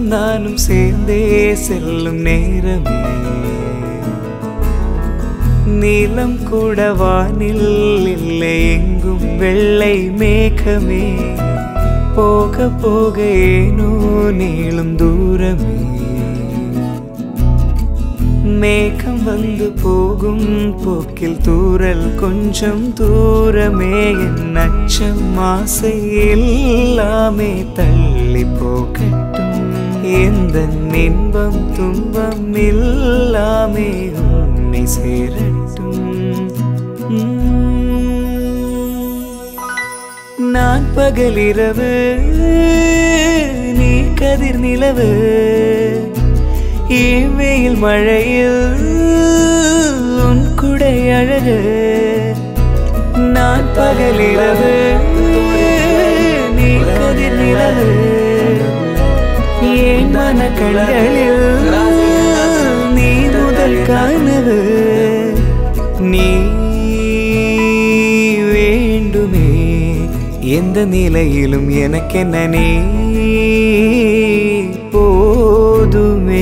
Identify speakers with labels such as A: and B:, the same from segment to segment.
A: நானும் சேர்ந்தே செல்லும் நேரமே நீலம் கூட வானில் இல்லை எங்கும் வெள்ளை மேகமே போக போக ஏனோ நீளும் தூரமே மேகம் வந்து போகும் போக்கில் தூரல் கொஞ்சம் தூரமே என் அச்சம் ஆசை எல்லாமே தள்ளி போகட்டும் எந்த இன்பம் துன்பம் எல்லாமே உன்னை சேரட்டும் நான் பகலிரவு நீ கதிர் நிலவு வெயில் மழையில் உன் குடை அழகு நான் பகலிரவு நீ கதிர் நிலவு என் மனக்கண்களில் நீ முதல் கனவு நீ வேண்டுமே எந்த நிலையிலும் எனக்கென்ன நீ போதுமே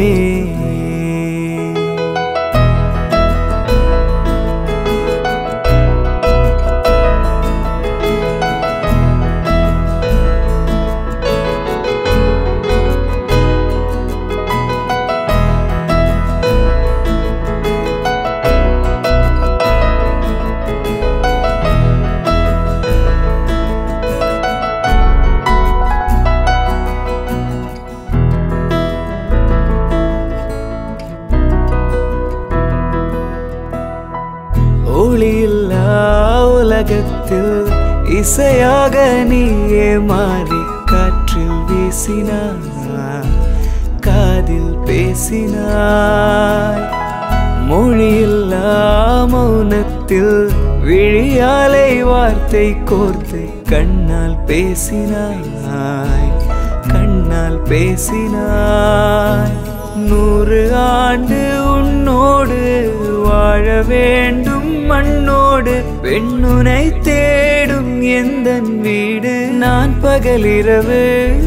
A: ஒளியில்லா உலகத்தில் இசையாக நீயே மாறி காற்றில் வீசினாய் காதில் பேசினாய் மொழியில்லா மௌனத்தில் விழியாலை வார்த்தை கோர்த்து கண்ணால் பேசினாய் கண்ணால் பேசினாய் 100 ஆண்டு உன்னோடு வாழ வேண்டும் மண்ணோடு பெண்ணுனை தேடும் எந்தன் வீடு நான் பகலிரவு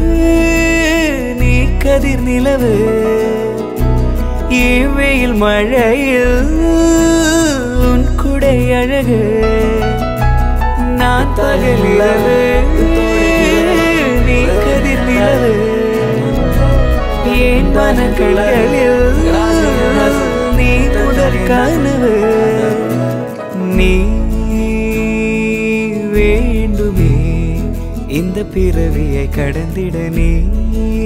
A: நீ கதிர் நிலவு வெயில் மழையில் உன் குடை அழகு நான் பகலிரவு நீ கதிர் நிலவு என் மனக்கண்களில் நீ முதல் கனவு நீ வேண்டுமே இந்த பிறவியை கடந்திட நீ